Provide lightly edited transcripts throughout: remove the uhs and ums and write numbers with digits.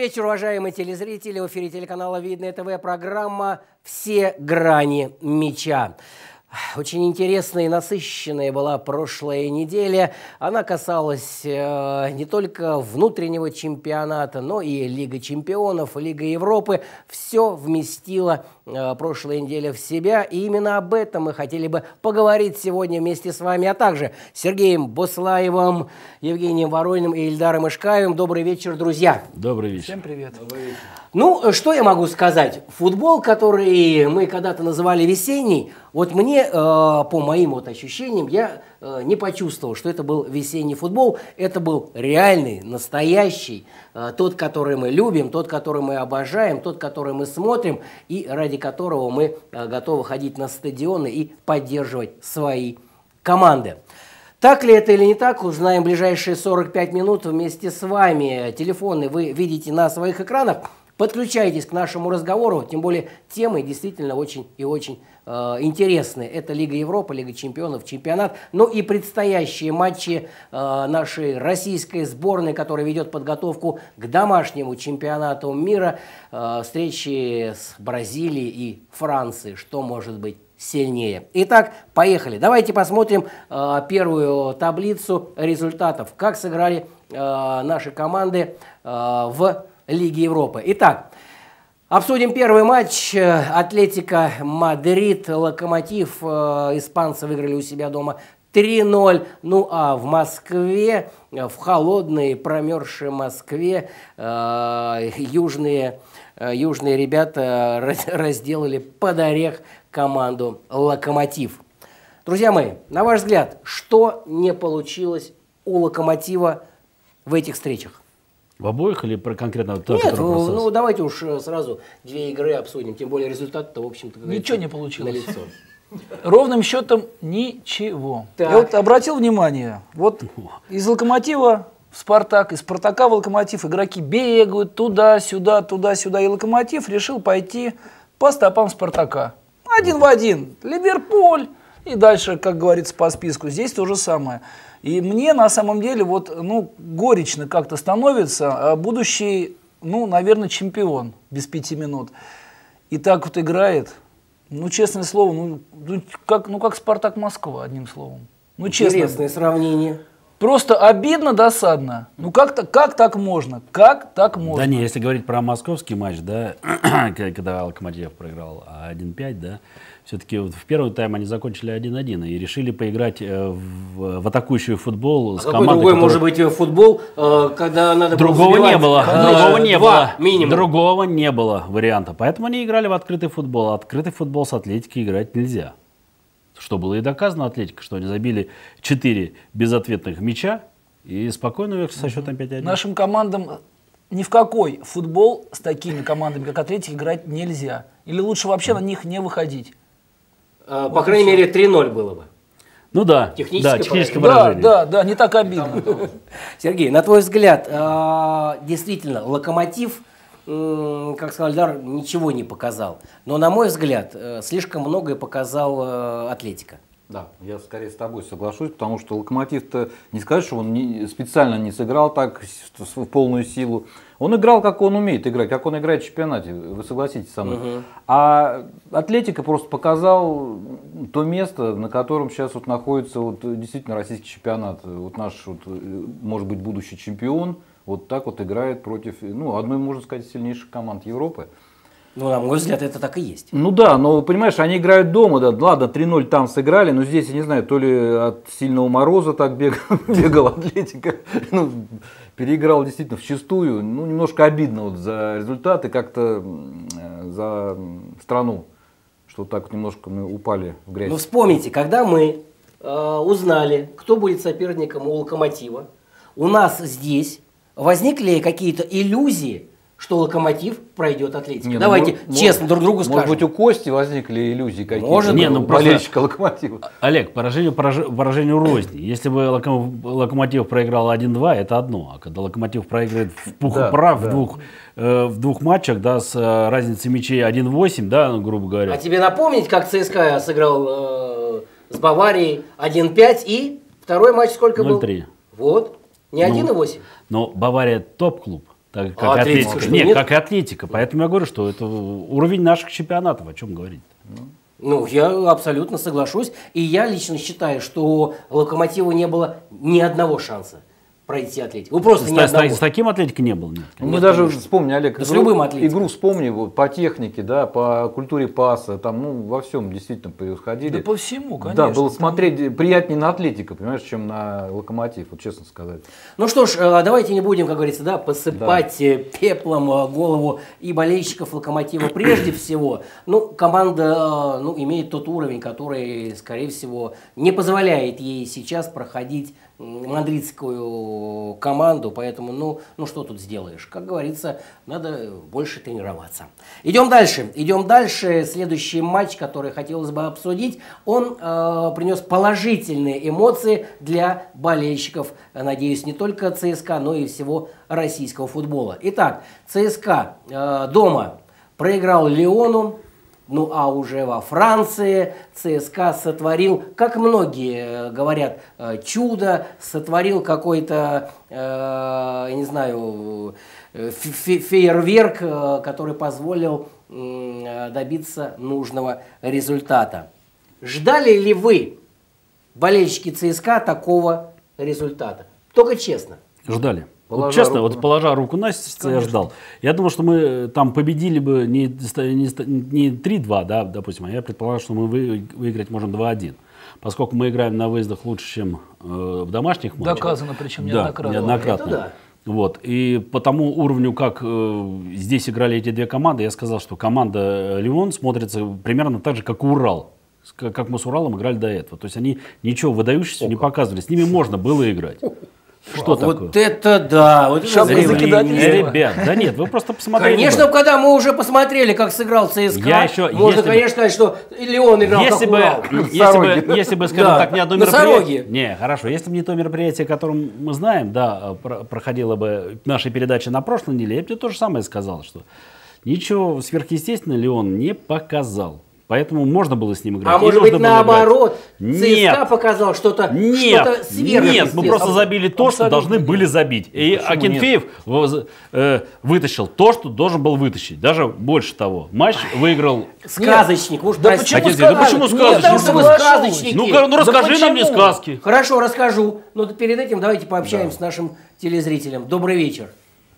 вечер, уважаемые телезрители. В эфире телеканала Видное ТВ программа «Все грани мяча». Очень интересная и насыщенная была прошлая неделя. Она касалась не только внутреннего чемпионата, но и Лига чемпионов, Лига Европы. Все вместила прошлая неделя в себя. И именно об этом мы хотели бы поговорить сегодня вместе с вами, а также Сергеем Буслаевым, Евгением Ворониным и Ильдаром Ишкаевым. Добрый вечер, друзья. Добрый вечер. Всем привет. Добрый вечер. Ну, что я могу сказать? Футбол, который мы когда-то называли весенний, вот мне, по моим вот ощущениям, я не почувствовал, что это был весенний футбол. Это был реальный, настоящий, тот, который мы любим, тот, который мы обожаем, тот, который мы смотрим и ради которого мы готовы ходить на стадионы и поддерживать свои команды. Так ли это или не так, узнаем в ближайшие 45 минут вместе с вами. Телефоны вы видите на своих экранах. Подключайтесь к нашему разговору, тем более темы действительно очень и очень интересные. Это Лига Европы, Лига чемпионов, чемпионат, ну и предстоящие матчи нашей российской сборной, которая ведет подготовку к домашнему чемпионату мира, встречи с Бразилией и Францией. Что может быть сильнее? Итак, поехали. Давайте посмотрим первую таблицу результатов. Как сыграли наши команды в Лиги Европы. Итак, обсудим первый матч. Атлетико Мадрид, Локомотив. Испанцы выиграли у себя дома 3-0. Ну а в Москве, в холодной, промерзшей Москве, южные ребята разделали под орех команду Локомотив. Друзья мои, на ваш взгляд, что не получилось у Локомотива в этих встречах? В обоих или про конкретно? Нет, ну давайте уж сразу две игры обсудим, тем более результат-то, в общем-то, ничего не получилось. Налицо. Ровным счетом ничего. Так. Я вот обратил внимание, вот из Локомотива в Спартак, из Спартака в Локомотив игроки бегают туда-сюда, туда-сюда, и Локомотив решил пойти по стопам Спартака. Один в один. Ливерпуль. И дальше, как говорится, по списку. Здесь то же самое. И мне на самом деле вот, горечно как-то становится будущий, наверное, чемпион без 5 минут. И так вот играет. Честное слово, как Спартак Москва, одним словом. Честно. Интересное сравнение. Просто обидно, досадно. Как так можно? Как так можно? Да не, если говорить про московский матч, да, когда Локомотив проиграл 1-5, да, все-таки в первый тайм они закончили 1-1 и решили поиграть в атакующий футбол. С командой, другой может быть футбол, когда надо другого не было. Другого не было варианта. Варианта. Поэтому они играли в открытый футбол. Открытый футбол с Атлетико играть нельзя. Что было и доказано Атлетико, что они забили 4 безответных мяча и спокойно вверх со счетом 5-1. Нашим командам ни в какой футбол с такими командами, как Атлетико, играть нельзя. Или лучше вообще на них не выходить. По крайней мере, 3-0 было бы. Ну да, техническое поражение. Да, не так обидно. Сергей, на твой взгляд, действительно, Локомотив, как сказал Ильдар, ничего не показал. Но, на мой взгляд, слишком многое показал Атлетико. Да, я скорее с тобой соглашусь, потому что Локомотив-то не сказать, что он специально не сыграл так в полную силу. Он играл, как он умеет играть, как он играет в чемпионате, вы согласитесь со мной. А Атлетико просто показал то место, на котором сейчас вот находится действительно российский чемпионат. Вот наш, может быть, будущий чемпион, вот так вот играет против, одной, можно сказать, сильнейших команд Европы. На мой взгляд, это так и есть. Да, но понимаешь, они играют дома, да, ладно, 3-0 там сыграли, но здесь, я не знаю, то ли от сильного мороза так бегал Атлетико, переиграл действительно вчистую, немножко обидно за результаты, как-то за страну, что так вот немножко мы упали в грязь. Вспомните, когда мы узнали, кто будет соперником у Локомотива, у нас здесь возникли какие-то иллюзии, что Локомотив пройдет Атлетико. Давайте честно друг другу скажем. Может быть, у Кости возникли иллюзии какие-то? Может быть. Болельщика Локомотива. Олег, поражению рознь. Если бы Локомотив проиграл 1-2, это одно. А когда Локомотив проиграет в пух и прах в двух матчах, да, с разницей мячей 1-8, да, грубо говоря. А тебе напомнить, как ЦСКА сыграл с Баварией 1-5 и второй матч сколько был? 0-3. Вот. Не 1-8. Но Бавария топ-клуб. Так, как Атлетика. Нет, как и Атлетика. Поэтому я говорю, что это уровень наших чемпионатов. О чем говорить? Ну, я абсолютно соглашусь. И я лично считаю, что Локомотиву не было ни одного шанса пройти Атлетику. Ну, просто ни одного. С таким Атлетикой не было. Нет. Мы даже вспомни, Олег, с любым Атлетиком. Игру вспомни вот, по технике, да, по культуре паса, там, ну, во всем действительно превосходили. Да по всему, конечно. Да, было смотреть приятнее на Атлетику, понимаешь, чем на Локомотив, вот честно сказать. Ну что ж, давайте не будем, как говорится, да, посыпать пеплом голову и болельщиков Локомотива прежде всего. Ну, команда имеет тот уровень, который, скорее всего, не позволяет ей сейчас проходить мадридскую команду, поэтому, ну что тут сделаешь? Как говорится, надо больше тренироваться. Идем дальше. Следующий матч, который хотелось бы обсудить, он принес положительные эмоции для болельщиков, надеюсь, не только ЦСКА, но и всего российского футбола. Итак, ЦСКА дома проиграл Лиону. Ну а уже во Франции ЦСКА сотворил, как многие говорят, чудо, сотворил какой-то, я не знаю, фейерверк, который позволил добиться нужного результата. Ждали ли вы, болельщики ЦСКА, такого результата? Только честно. Ждали. Вот честно, вот положа руку на сердце, я ждал. Я думал, что мы там победили бы не 3-2, да, допустим, а я предполагал, что мы выиграть можем 2-1. Поскольку мы играем на выездах лучше, чем в домашних матчах. Доказано, причем неоднократно. Да, неоднократно. Да. Вот. И по тому уровню, как здесь играли эти две команды, я сказал, что команда Лион смотрится примерно так же, как и Урал. Как мы с Уралом играли до этого. То есть они ничего выдающегося не показывали. С ними можно было играть. Что такое? Вот это да! Вот это закидательство. Ребят, да нет, вы просто посмотрели. Конечно, когда мы уже посмотрели, как сыграл ЦСКА, можно, конечно, сказать, что Лион играл как Урал. Если бы, скажем так, не одно мероприятие. Не, хорошо, если бы не то мероприятие, о котором мы знаем, да, проходило бы наша передача на прошлой неделе, я бы тебе то же самое сказал, что ничего сверхъестественного Лион не показал. Поэтому можно было с ним играть. А может быть, наоборот, ЦСКА показал что-то сверхъестественное. Нет, мы просто забили то, что должны были забить. И Акинфеев вытащил то, что должен был вытащить. Даже больше того. Матч выиграл... Сказочник, уж да простите. почему сказочник? Потому что вы сказочники. Ну расскажи нам мне сказки. Хорошо, расскажу. Но перед этим давайте пообщаемся с нашим телезрителем. Добрый вечер.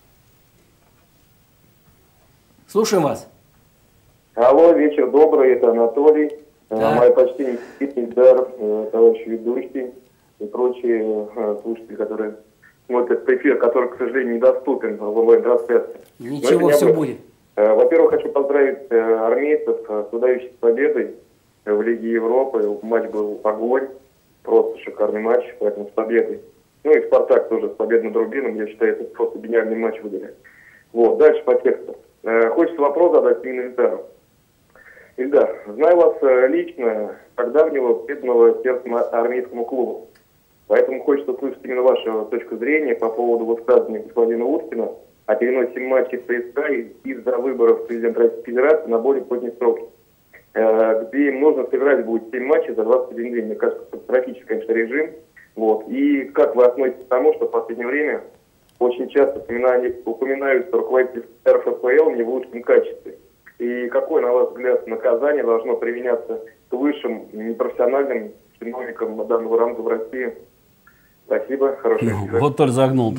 Слушаем вас. Алло, вечер добрый, это Анатолий. Да. Мои почтения, Ильдар, товарищ ведущий и прочие слушатели, которые смотрят эфир, который, к сожалению, недоступен в онлайн-трансляции. Ничего, все будет. Во-первых, хочу поздравить армейцев с выдающейся победой в Лиге Европы. Матч был огонь, просто шикарный матч, поэтому с победой. Ну и Спартак тоже с победным Рубином, я считаю, это просто гениальный матч выиграли. Вот, дальше по тексту. Хочется вопрос задать именно Ильдару. Ильдар, знаю вас лично, как давнего преданного сердцем армейскому клубу. Поэтому хочется услышать именно вашу точку зрения по поводу высказывания господина Уткина о переносе матчей ЦСКА из-за выборов президента Российской Федерации на более поздние сроки, где им нужно сыграть будет 7 матчей за 21 день. Мне кажется, катастрофический, конечно, режим. Вот. И как вы относитесь к тому, что в последнее время очень часто упоминаются руководители РФПЛ не в лучшем качестве? И какое, на ваш взгляд, наказание должно применяться к высшим непрофессиональным чиновникам данного ранга в России? Спасибо, хорошего вечера. Вот только загнул.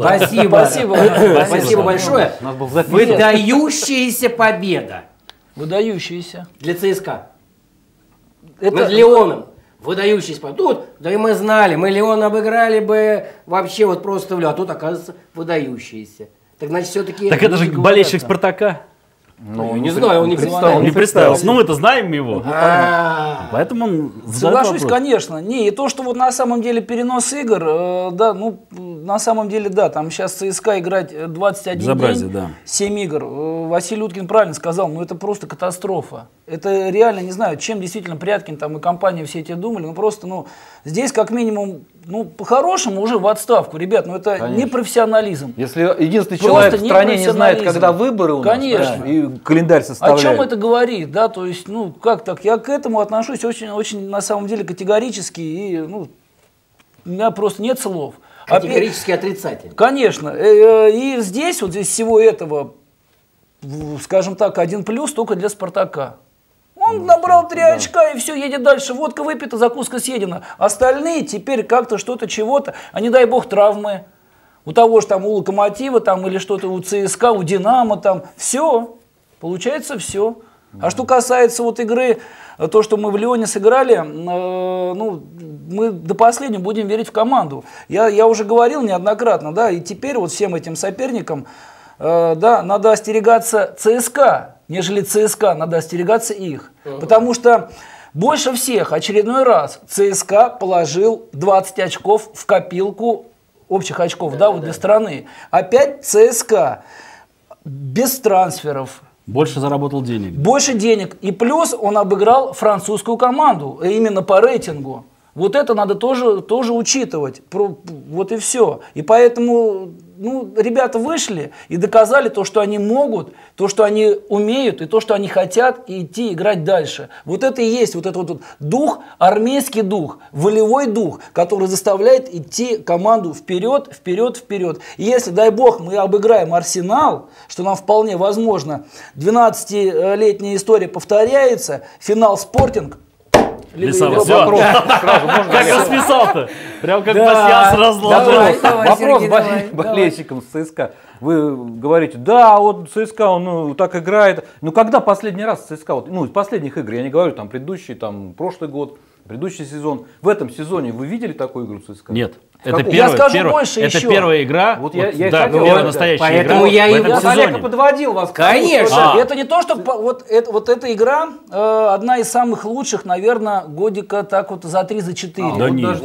Спасибо большое. Выдающаяся победа. Выдающаяся. Для ЦСКА. Над Лионом. Выдающаяся победа. Тут, да и мы знали, мы Лион обыграли бы вообще вот просто в лед. А тут, оказывается, выдающаяся. Так значит, все-таки... Так это же болельщик Спартака. Ну, не знаю, он не представился. Ну, мы-то знаем его. Поэтому он соглашусь, конечно. Не, и то, что вот на самом деле перенос игр, да, ну, на самом деле, да, там сейчас ЦСКА играть 21 день, 7 игр. Василий Уткин правильно сказал, ну, это просто катастрофа. Это реально, не знаю, чем действительно Пряткин там и компания все эти думали, ну, просто, ну, здесь как минимум, ну, по-хорошему уже в отставку, ребят, ну, это конечно. Не профессионализм. Если единственный человек в стране не знает, когда выборы у нас, конечно. И календарь составляет. О чем это говорит, да, то есть, ну, как так, я к этому отношусь очень, очень, на самом деле, категорически, и, ну, у меня просто нет слов. Категорически отрицательно. Конечно. И здесь, вот здесь всего этого, скажем так, один плюс только для «Спартака». Он набрал 3 очка и все, едет дальше. Водка выпита, закуска съедена. Остальные теперь как-то что-то, чего-то, а не дай бог травмы. У того же там, у «Локомотива» там, или что-то у ЦСКА, у «Динамо» там. Все. Получается все. А что касается вот игры, то, что мы в Лионе сыграли, ну, мы до последнего будем верить в команду. Я уже говорил неоднократно, да, и теперь вот всем этим соперникам, да, надо остерегаться ЦСКА, нежели ЦСКА, надо остерегаться их. Потому что больше всех очередной раз ЦСКА положил 20 очков в копилку общих очков, да, вот для страны. Опять ЦСКА без трансферов. Больше заработал денег. Больше денег. И плюс он обыграл французскую команду, именно по рейтингу. Вот это надо тоже учитывать. Вот и все. И поэтому, ну, ребята вышли и доказали то, что они могут, то, что они умеют, и то, что они хотят идти играть дальше. Вот это и есть вот этот вот дух, армейский дух, волевой дух, который заставляет идти команду вперед, вперед, вперед. И если, дай бог, мы обыграем «Арсенал», что нам вполне возможно, 12-летняя история повторяется, финал «Спортинг», Лисава, все. Как расписал-то? Прям как пассианс разложил. Вопрос болельщикам с ЦСКА. Вы говорите, да, вот ЦСКА, он ну, так играет. Ну, когда последний раз ЦСКА, вот, ну, из последних игр, я не говорю, там, предыдущий, там, прошлый год, предыдущий сезон. В этом сезоне вы видели такую игру ЦСКА? Нет. Это первая игра, вот первая настоящая поэтому игра. я и Вот Олег и подводил вас. Конечно. Это не то, что вот эта игра одна из самых лучших, наверное, годика так вот за 3-4. Да нет,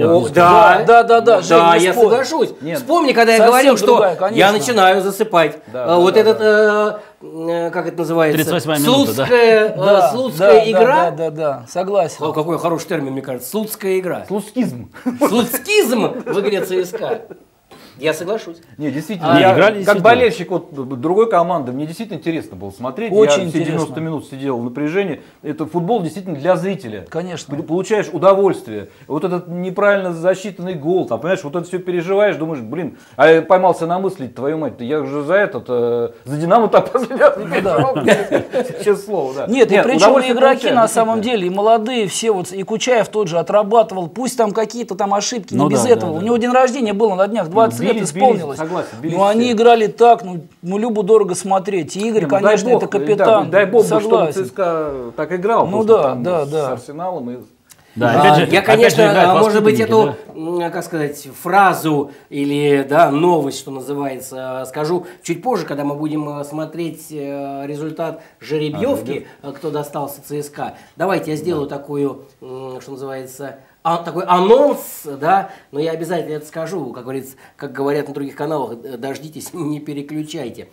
Да, Женя, я спорь. Нет. соглашусь. Вспомни, когда я Совсем говорил, что другая, конечно. я начинаю засыпать. Вот этот, как это называется? 38-я минута, Слуцкая игра. Да, согласен. Какой хороший термин, мне кажется. Слуцкая игра. Слуцкизм. Слуцкизм в игре ЦСКА. Я соглашусь. Не, действительно, я, как болельщик вот, другой команды, мне действительно интересно было смотреть. Очень я все интересно. 90 минут сидел в напряжении. Это футбол действительно для зрителя. Конечно. Ты получаешь удовольствие. Вот этот неправильно засчитанный гол, там, понимаешь, вот это все переживаешь, думаешь, блин, а я поймался на мысли, твою мать, я уже за Динамо так последний раз не переживал. Честное слово, да. Нет, и причем удовольствие игроки получаешь, на самом действительно. деле, и молодые все, вот и Кучаев тот же отрабатывал, пусть там какие-то там ошибки, Ну не без да, этого. да, У да. него день рождения было на днях, 20 лет бились, исполнилось. согласен, бились Но они все. играли так, ну любо-дорого смотреть. И Игорь, Не, ну, конечно, дай бог, это капитан. Дай бог, чтобы согласен. ЦСКА так играл. Ну просто да, там да, с да. Арсеналом и... Да, опять же, Я, опять же, конечно, играют может быть, воспитанники, эту, как сказать, фразу или да, новость, что называется, скажу чуть позже, когда мы будем смотреть результат жеребьевки, кто достался ЦСКА. Давайте я сделаю такую, что называется, такой анонс, да, но я обязательно это скажу, как говорится, как говорят на других каналах, дождитесь, не переключайте.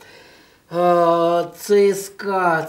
ЦСКА.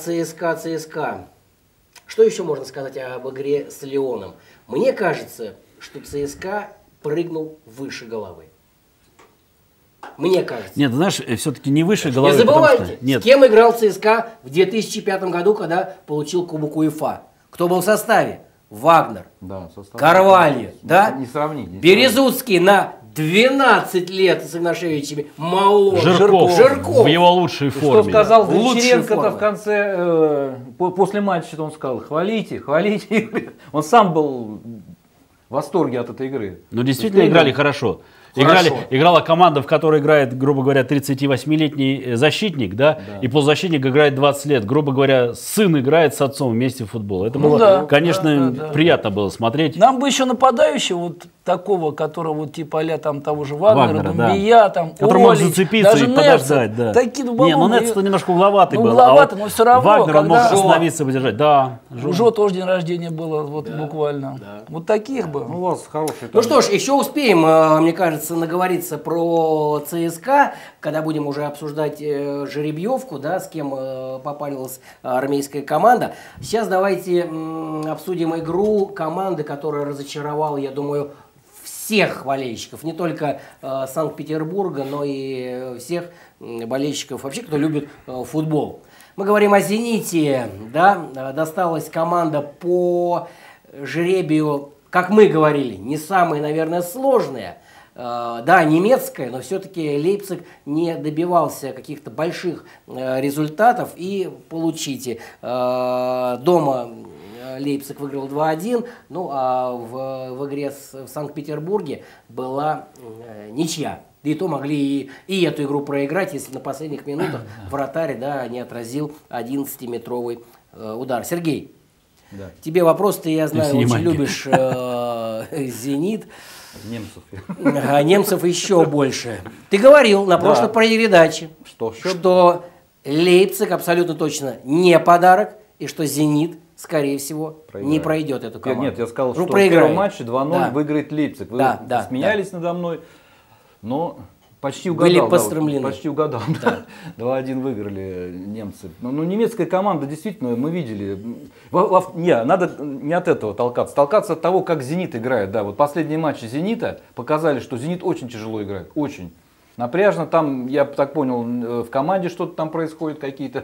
Что еще можно сказать об игре с Лионом? Мне кажется, что ЦСКА прыгнул выше головы. Мне кажется. Нет, знаешь, все-таки не выше головы. Не забывайте, потому что- нет. с кем играл ЦСКА в 2005 году, когда получил Кубок УЕФА. Кто был в составе? Вагнер, Да, состав. Карвальо, да? Не сравнить. Березуцкий на 12 лет с Игнашевичами моложе. Жирков в его лучшей форме. Что сказал В лучшей Гончаренко-то форме. в конце, после матча, он сказал, хвалите. Он сам был в восторге от этой игры. Ну, действительно играли хорошо. Играла команда, в которой играет, грубо говоря, 38-летний защитник, да, и полузащитник играет 20 лет. Грубо говоря, сын играет с отцом вместе в футбол. Это было, да, конечно, да. приятно было смотреть. Нам бы еще нападающего вот такого, которого вот типа а-ля там того же Вагнера, Вагнера, да. Думбия, там Который мог Олич, зацепиться даже и Нетца. подождать, да. Такие, ну, Не, ну по-моему, Нетц-то немножко угловатый ну, был. угловатый, но всё равно, Вагнер он мог когда- остановиться и подержать. Да, У Жо тоже день рождения было, вот буквально. Вот таких бы. Ну, у вас хороший. Ну что ж, еще успеем, мне кажется, наговориться про ЦСКА, когда будем уже обсуждать жеребьевку, да, с кем попалилась армейская команда. Сейчас давайте обсудим игру команды, которая разочаровала, я думаю, всех болельщиков, не только Санкт-Петербурга, но и всех болельщиков вообще, кто любит футбол. Мы говорим о «Зените», да, досталась команда по жребию, как мы говорили, не самая, наверное, сложная. да, немецкая, но все-таки Лейпциг не добивался каких-то больших результатов. И получите, дома Лейпциг выиграл 2-1, ну а в игре в Санкт-Петербурге была ничья. И то могли и эту игру проиграть, если на последних минутах вратарь, да, не отразил 11-метровый удар. Сергей, Да. тебе вопрос, ты, я знаю, очень Внимание. любишь «Зенит». Немцев. А немцев еще больше. Ты говорил на прошлой передаче, что Лейпциг абсолютно точно не подарок, и что «Зенит», скорее всего, не пройдет эту команду. Нет, я сказал, Ну, что в проиграет. первом матче 2-0 выиграет Лейпциг. Вы смеялись надо мной, но почти угадал. Были постремлены. Почти угадал. Да. 2-1 выиграли немцы. Ну, немецкая команда, действительно, мы видели. Надо не от этого толкаться. Толкаться от того, как «Зенит» играет. Да, вот последние матчи «Зенита» показали, что «Зенит» очень тяжело играет. Очень. Напряжно там, я так понял, в команде что-то там происходит, какие-то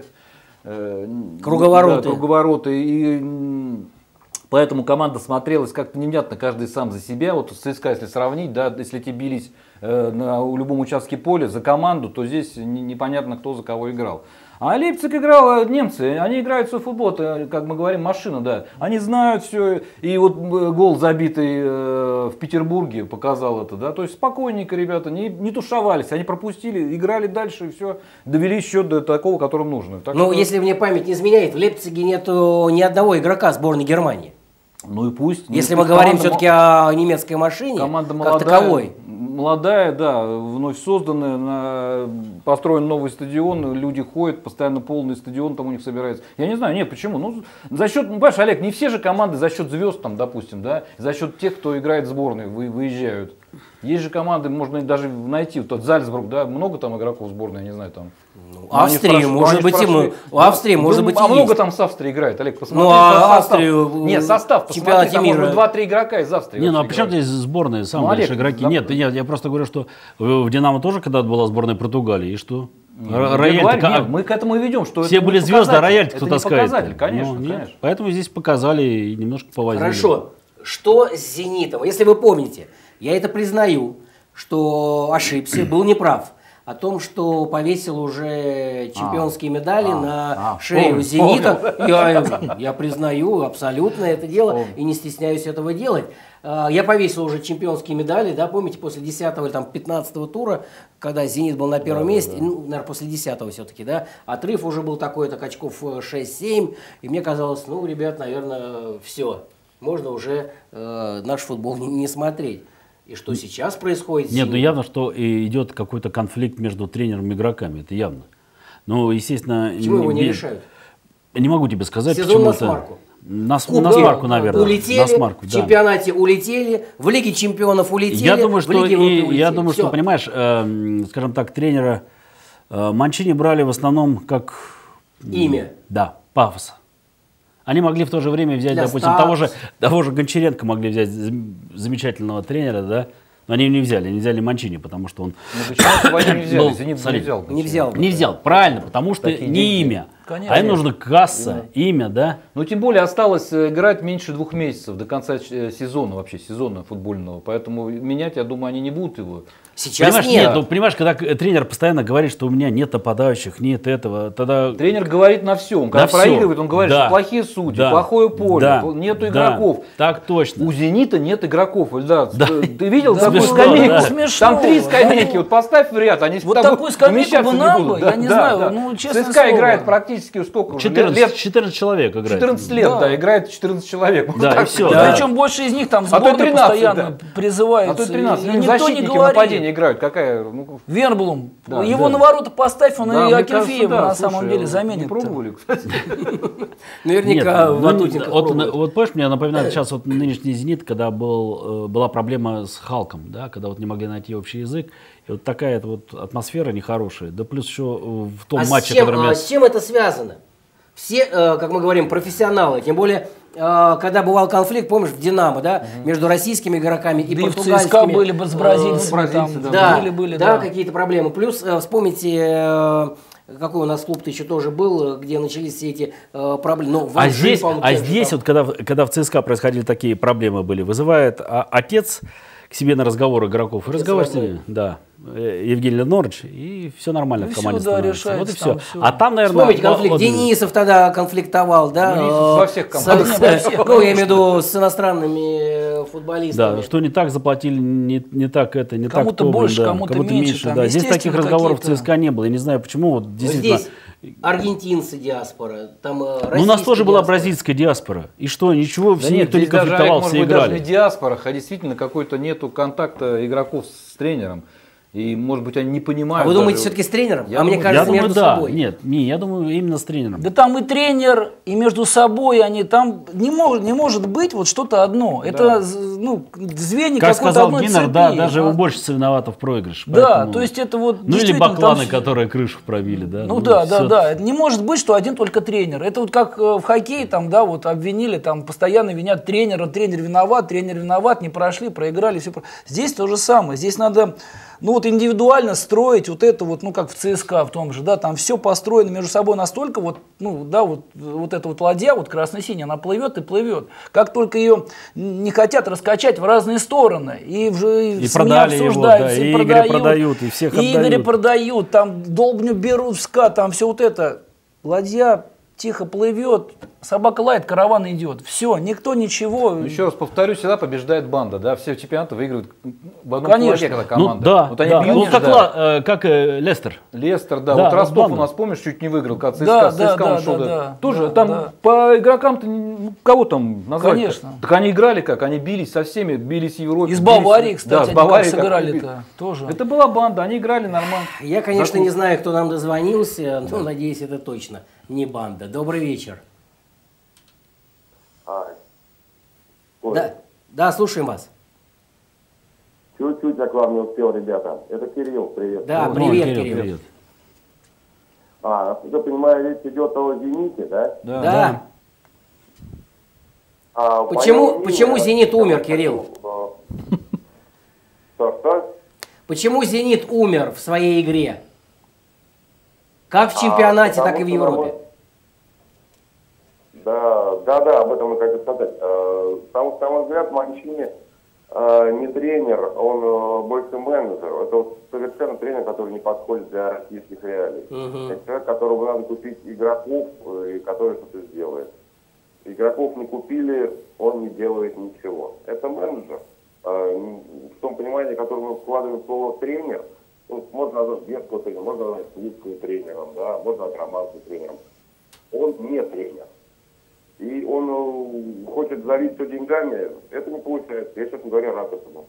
круговороты. Да, круговороты. И поэтому команда смотрелась как-то невнятно, каждый сам за себя. Вот с ЦСКА, если сравнить, да, если эти бились на любом участке поля за команду, то здесь непонятно, кто за кого играл. А Лейпциг играл, немцы, они играют свой футбол, это, как мы говорим, машина, да. Они знают все, и вот гол, забитый в Петербурге, показал это, да. То есть спокойненько ребята, не тушевались, они пропустили, играли дальше, и все, довели счет до такого, которым нужно. Так Ну, что... если мне память не изменяет, в Лейпциге нету ни одного игрока сборной Германии. Ну и пусть. Если мы говорим все-таки о немецкой машине, команда как таковой. Молодая, да, вновь созданная, построен новый стадион, люди ходят, постоянно полный стадион там у них собирается. Я не знаю, нет, почему? Ну, за счет, понимаешь, Олег, не все же команды за счет звезд, там, допустим, да, за счет тех, кто играет в сборной, выезжают. Есть же команды, можно даже найти, вот тот Зальцбург, да, много там игроков в сборной, я не знаю, там. Австрия, может быть, и мы. В Австрии, может быть, и есть. много там с Австрии играет, Олег, посмотри. Ну, а Австрию... Нет, состав, посмотри, там может 2-3 игрока из Австрии. Не, ну а почему здесь сборные, самые большие игроки? Нет, я просто говорю, что в «Динамо» тоже когда-то была сборная Португалии, и что? Мы к этому и ведем, что все были звезды, а рояль кто таскает? Конечно, Ну, нет. конечно. Поэтому здесь показали и немножко повозили. Хорошо. Что с «Зенитом»? Если вы помните, я это признаю, что ошибся, был неправ. О том, что повесил уже чемпионские медали на шею «Зенита». Я признаю абсолютно это дело и не стесняюсь этого делать. Я повесил уже чемпионские медали, да, помните, после 10-го или там 15-го тура, когда «Зенит» был на первом месте, ну, наверное, после 10-го все-таки, да, отрыв уже был такой, так очков 6-7, и мне казалось, ну, ребят, наверное, все, можно уже наш футбол не смотреть. И что сейчас происходит? Нет, ну явно, что идет какой-то конфликт между тренером и игроками, это явно. Ну, естественно... Почему его не решают? Не могу тебе сказать, Сезон почему на смарку. На смарку, наверное. Улетели, на смарку, в да. чемпионате улетели, в Лиге чемпионов улетели, Я думаю, что, в Лиге Европы улетели. я думаю, Всё. что, понимаешь, скажем так, тренера Манчини брали в основном как... Имя. Да, пафос. Они могли в то же время взять, Для допустим, того же Гончаренко могли взять замечательного тренера, да, но они не взяли Манчини, потому что он... Ну, почему они не взяли? «Зенит» смотри, не взял. Не взял. Правильно, потому что Такие не деньги. имя, Конечно. а им нужно касса, имя, да. Ну, тем более осталось играть меньше 2 месяцев до конца сезона, вообще сезона футбольного. Поэтому менять, я думаю, они не будут его. Сейчас Понимаешь, нет. ну, понимаешь, когда тренер постоянно говорит, что у меня нет нападающих, нет этого, тогда... Тренер говорит на все. Он когда На всё. проигрывает, он говорит, Да. что плохие судьи, Да. плохое поле, Да. нету Да. игроков. Так точно. У «Зенита» нет игроков. Да. Да. Ты видел Да, такую смешно, скамейку? да. Смешно. Там 3 скамейки. Вот поставь в ряд, они Вот там такую скамейку умещаться бы не нам будут. бы, я не знаю, ну, честное ЦСКА слово. играет практически сколько уже? 14 человек играет. 14 лет, Да. да, играет 14 человек. Вот Да, так и всё, вот. да. Причем больше из них там в А то сборной 13, постоянно да. призываются. А то 13. И Ну, никто не защитники в говорит. нападении играют. Какая? Ну, Верблум. Да, Его да. на ворота поставь, он да, и мне Акинфеева кажется, да. на самом Слушай, деле не заменит. пробовали, кстати. Наверняка Нет, Ватутенко вот, пробует. вот понимаешь, мне напоминает сейчас вот нынешний «Зенит», когда была проблема с Халком, да, когда вот не могли найти общий язык, и вот такая вот атмосфера нехорошая, да плюс еще в том матче, который... С чем это связано? Все, как мы говорим, профессионалы, тем более, когда бывал конфликт, помнишь, в «Динамо», да, между российскими игроками и Да и в португальскими. ЦСКА были бы с бразильцами. бразильцы, там, Да, были, да, какие-то проблемы. Плюс вспомните, какой у нас клуб-то еще тоже был, где начались все эти проблемы. Ну, в Алжире, по-моему, те же здесь там. вот, когда в ЦСКА происходили такие проблемы были, вызывает отец к себе на разговор игроков. И разговаривать с родной. ними, да. Евгений Леонидович, и все нормально Ну, в команде всё, да, становится. Вот и решается там все. всё. А там, наверное... Вспомните конфликт. вот- Денисов тогда конфликтовал, да? Денисов во всех командах. Ну, я имею в виду с иностранными футболистами. Да, что не так заплатили, не так это, не так Кому-то то, больше, да, кому-то меньше, там, да. Здесь таких естественно, разговоров в какие-то- ЦСКА не было. Я не знаю, почему. Вот, Вот действительно. здесь аргентинцы диаспора, там Ну, у нас российская тоже была диаспора. бразильская диаспора. И что, ничего, Да все нет, никто не здесь даже, Олег, конфликтовал, может все быть, даже не играли. в диаспорах, а действительно какой-то нету контакта игроков с тренером. И, может быть, они не А понимают. вы думаете, даже- все-таки с тренером? Я А мне думаю, кажется, Я думаю, между да. собой. Нет, я думаю, именно с тренером. Да там и тренер, и между собой они там не может быть вот что-то одно. Это ну, звенья Как какой-то сказал одной Гиннер, да, цепи. даже уборщица виновата в проигрыше. Да, поэтому- то есть это вот Ну или действительно бакланы, там- которые крышу пробили, да. Ну да, да, всё. да. Это не может быть, что один только тренер. Это вот как в хоккее, там, да, вот обвинили, там постоянно винят тренера, тренер виноват, не прошли, проиграли, все. Здесь то же самое. Здесь надо, ну вот индивидуально строить вот это вот, ну как в ЦСКА в том же, да, там все построено между собой настолько вот, ну да, вот эта вот ладья, вот красно-синяя, она плывет и плывет. Как только ее не хотят раскачать в разные стороны, и И СМИ продали его, обсуждаются, да, и и Игоря продают, и всех Игоря отдают. продают, там долбню берут в СКА, там все вот это. Ладья тихо плывет, собака лает, караван идет. Все, никто ничего. Еще раз повторю, всегда побеждает банда, да, все чемпионаты выигрывают в одном Конечно. кулаке, когда Ну команда. да, Вот они да. бьют, Ну как, да. как Лестер. Лестер, да, Да, вот вот Ростов банда. у нас, помнишь, чуть не выиграл, когда ЦСКА, Да, ЦСКА да, он шел, да, да. да, Тоже да, там да. по игрокам-то, ну, кого там назвать? Конечно. Так они играли как, они бились со всеми, бились в Европе. И с бились- Баварией, да, кстати, с они Баварией как как сыграли-то тоже. Это была банда, они играли нормально. Я, конечно, Так, не знаю, кто нам дозвонился, но надеюсь, это точно не банда. Добрый вечер. Ой, Да, слушаем вас. Чуть-чуть я к вам не успел, ребята. Это Кирилл, привет. Да, Ну, привет, Кирилл. привет. Я понимаю, речь идет о «Зените», да? Да. По Почему- моему почему мнению, «Зенит» я умер, хочу, Кирилл? Что? Почему «Зенит» умер в своей игре? Как в чемпионате, потому так и в что, Европе. Да, об этом и хочу сказать. Потому что, на мой взгляд, Манчини не тренер, он больше менеджер. Это вот совершенно тренер, который не подходит для российских реалий. Это человек, которого надо купить игроков, и который что-то сделает. Игроков не купили, он не делает ничего. Это менеджер. В том понимании, которое мы вкладываем в слово «тренер», ну, можно назвать детского тренера, можно назвать клубского тренером, да, можно назвать романским тренером. Он не тренер. И он хочет залить все деньгами, это не получается. Я, честно говоря, рад этому.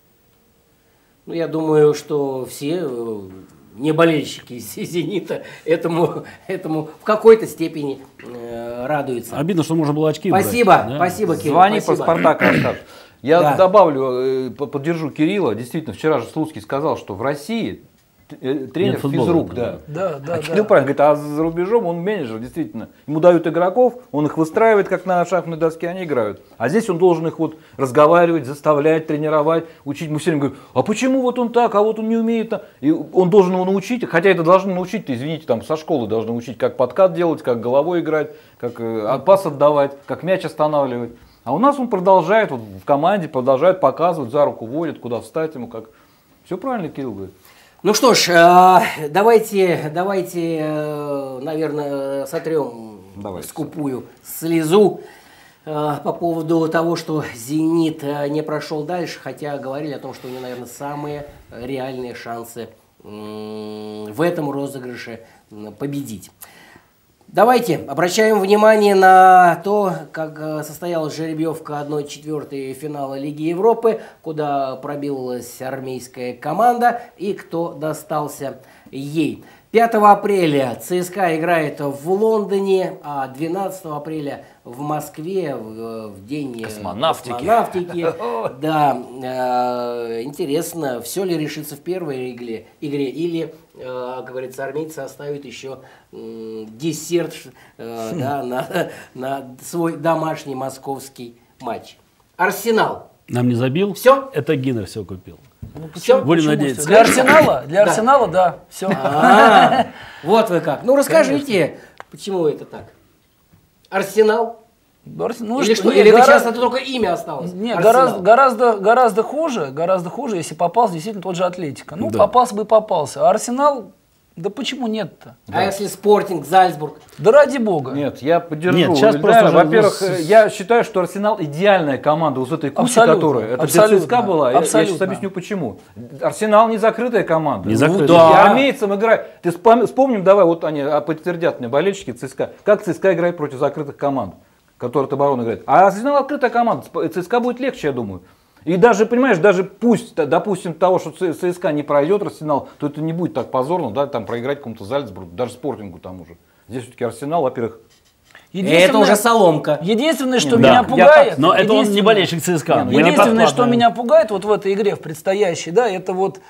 Ну, я думаю, что все не болельщики из «Зенита» этому в какой-то степени радуются. Обидно, что можно было очки Спасибо, убрать, да? спасибо, Кирилл. Звони спасибо. по Спартаку, расскажешь. Я Да. добавлю, поддержу Кирилла. Действительно, вчера же Слуцкий сказал, что в России тренер Нет футбола, физрук, да. да. Да. Кирилл правильно говорит, а за рубежом он менеджер, действительно. Ему дают игроков, он их выстраивает, как на шахматной доске, они играют. А здесь он должен их вот разговаривать, заставлять, тренировать, учить. Мы все время говорим, а почему вот он так, а вот он не умеет. И он должен его научить, хотя это должны научить, извините, там со школы должны учить, как подкат делать, как головой играть, как пас отдавать, как мяч останавливать. А у нас он продолжает, вот в команде продолжает показывать, за руку водит, куда встать ему, как. Все правильно Кирилл говорит. Ну что ж, давайте, наверное, сотрем Давайте. скупую слезу по поводу того, что «Зенит» не прошел дальше, хотя говорили о том, что у него, наверное, самые реальные шансы в этом розыгрыше победить. Давайте обращаем внимание на то, как состоялась жеребьевка 1/4 финала Лиги Европы, куда пробилась армейская команда и кто достался ей. 5 апреля ЦСКА играет в Лондоне, а 12 апреля в Москве в день Космонавтики. Да, интересно, все ли решится в первой игре или, как говорится, армейцы оставят еще десерт да, на свой домашний московский матч. Арсенал. Нам не забил? Всё? Это Гиннер все купил. Все? Будем надеяться. Для Арсенала? Для Арсенала, да. Все. Вот вы как. Ну расскажите, почему это так? Арсенал? Ну, Или что? Не, Или это сейчас это только имя осталось? Не, Арсенал. гораздо хуже, если попался действительно тот же Атлетико. Ну, Да. попался бы и попался. А Арсенал, да почему нет-то? А если Спортинг, Зальцбург? Да ради бога. Нет, я поддержу. Нет, сейчас Ильдара. просто Во-первых, уже, я считаю, что Арсенал идеальная команда вот с этой кучей, Абсолютно, которая. Это абсолютно, ЦСКА была. Я сейчас абсолютно. объясню почему. Арсенал не закрытая команда. Не закрытая. И Да. армейцам играть. Ты вспомним, давай, вот они подтвердят мне, болельщики ЦСКА. Как ЦСКА играет против закрытых команд, которые от обороны играют. А Арсенал открытая команда. ЦСКА будет легче, я думаю. И даже, понимаешь, даже пусть, допустим, того, что ЦСКА не пройдет Арсенал, то это не будет так позорно, да, там проиграть какому-то Зальцбургу, даже Спортингу тому же. Здесь все-таки Арсенал, во-первых, Это уже соломка. Единственное, что Да. меня пугает... Но это он не единственное- болельщик ЦСКА. Не, Я не Единственное, что подкладываю. меня пугает вот в этой игре, в предстоящей, да, это вот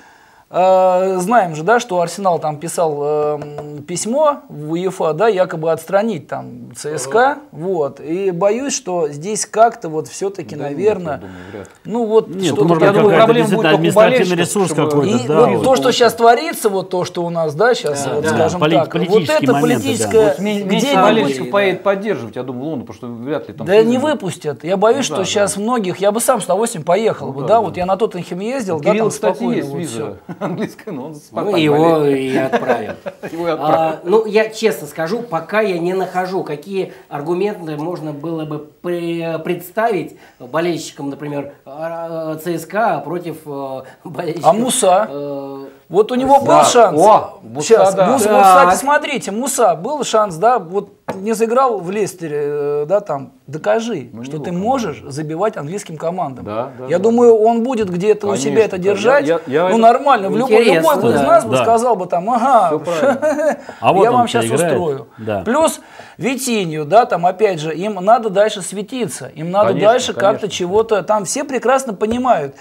знаем же, да, что Арсенал там писал письмо в УЕФА, да, якобы отстранить там ЦСКА, вот, и боюсь, что здесь как-то вот все-таки, наверное, я думаю, вряд ли. ну вот Нет, что-то может я быть, думаю, какая-то проблема действительно будет только у административный болельщиков, ресурс чтобы- какой-то. И да, вот вот. то, что сейчас творится, вот то, что у нас, да, сейчас, вот, да. скажем так, вот Политические это моменты, политическое, да. Вот меньше где-нибудь- болельщиков да. поедет поддерживать, я думаю, Лондон, потому что вряд ли там... Да не выпустят. Я боюсь, Ну что да, сейчас многих... Я бы сам с удовольствием поехал бы, да, да, да. вот я на Тоттенхэм ездил, да, Кирилл, там кстати, спокойно есть вот виза всё. английская, но он Ну, Спартак его болеет. и отправил. Его и отправил. Ну, я честно скажу, пока я не нахожу, какие аргументы можно было бы представить болельщикам, например, ЦСКА против болельщиков. А Муса? Вот у него был Да. шанс. О, Муса, Сейчас, да. Муса, Так. вот, кстати, смотрите, Муса, был шанс, да, вот не заиграл в Лестере, да, там, докажи, Ну, что не ты был, можешь забивать английским командам. Да, да, я да. думаю, он будет где-то у себя это Конечно. держать. Я Ну, это- нормально, любой Интересно, бы из да. нас бы Да. сказал бы там, ага, Всё правильно. А вот я вам он сейчас играет. устрою. Да. Плюс Витинью, да, там опять же, им надо дальше светиться, им надо Конечно, дальше как-то конечно. чего-то, там все прекрасно понимают.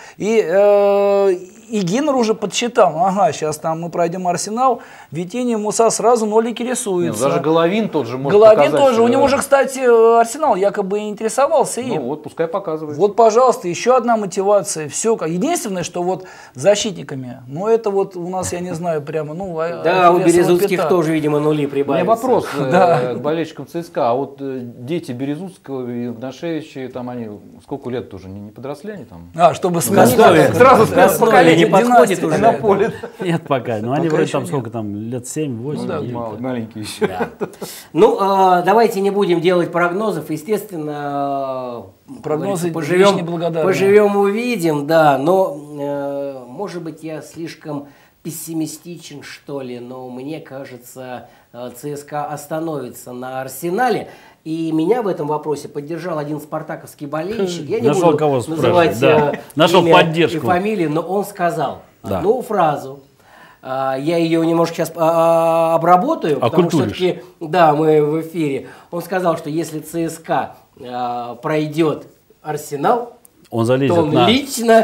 И Гиннер уже подсчитал, ага, сейчас там мы пройдем Арсенал, Витинью, Муса сразу нолики Не, ну, рисуются. даже Головин тот же может Головин показать, тоже, у что- него же, кстати, Арсенал якобы интересовался им. Ну вот, пускай показывает. Вот, пожалуйста, еще одна мотивация. Все. Единственное, что вот защитниками, ну это вот у нас, я не знаю, прямо, ну, Да, у ахиллесова Березутских пята. тоже, видимо, нули У меня прибавятся. вопрос Да. к болельщикам ЦСКА. А вот дети Березутского и Игнашевича, там они сколько лет тоже не подросли они там? А, чтобы сменить. Готовят. Сразу Готовят. поколение Не подходит династии. уже. на поле. Нет пока. Ну, они Пока вроде еще там нет. сколько там, лет 7-8. Да, девять. маленькие еще. Ну, давайте не будем делать прогнозов. Естественно, Прогнозы говорится, лишне благодарны. поживем, увидим, да. Но, может быть, я слишком пессимистичен, что ли, но мне кажется, ЦСКА остановится на Арсенале. И меня в этом вопросе поддержал один спартаковский болельщик. Я не Нашел буду кого спрашивать, называть да. Нашел имя поддержку. и фамилию, но он сказал Да. одну фразу. Я ее немножко сейчас обработаю, потому что Окультуришь. все-таки, да, мы в эфире. Он сказал, что если ЦСКА пройдет Арсенал, Он то залезет он на...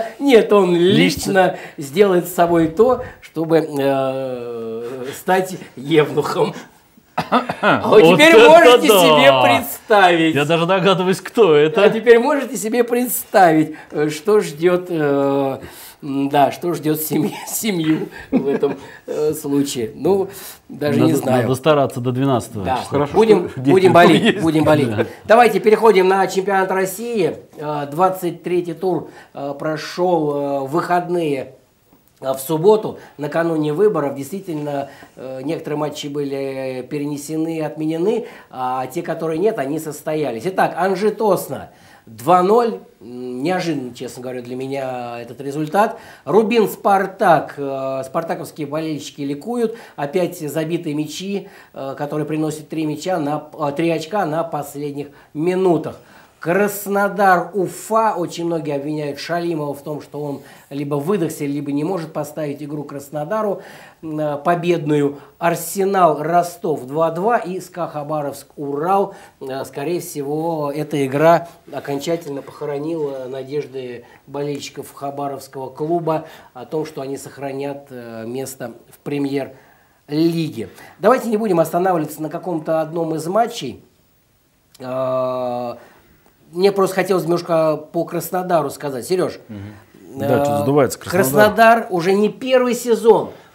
лично сделает с собой то, чтобы стать евнухом. А вы Вот теперь это можете да! себе представить. Я даже догадываюсь, кто А это. теперь можете себе представить, что ждет, что ждет семью в этом случае. Ну, даже не знаю. Надо стараться до 12 Да, числа. Хорошо, будем, что дети будем болеть, есть. будем болеть. Давайте переходим на чемпионат России. 23-й тур прошел в выходные в субботу, накануне выборов. Действительно, некоторые матчи были перенесены и отменены, а те, которые нет, они состоялись. Итак, Анжи-Тосно 2-0. Неожиданно, честно говоря, для меня этот результат. Рубин-Спартак. Спартаковские болельщики ликуют. Опять забитые мячи, которые приносят 3 очка на последних минутах. Краснодар-Уфа. Очень многие обвиняют Шалимова в том, что он либо выдохся, либо не может поставить игру Краснодару победную. Арсенал-Ростов 2-2 и СКА Хабаровск-Урал. Скорее всего, эта игра окончательно похоронила надежды болельщиков Хабаровского клуба о том, что они сохранят место в премьер-лиге. Давайте не будем останавливаться на каком-то одном из матчей. Мне просто хотелось немножко по Краснодару сказать. Сереж, Да, что-то сдувается Краснодар. Краснодар уже не первый сезон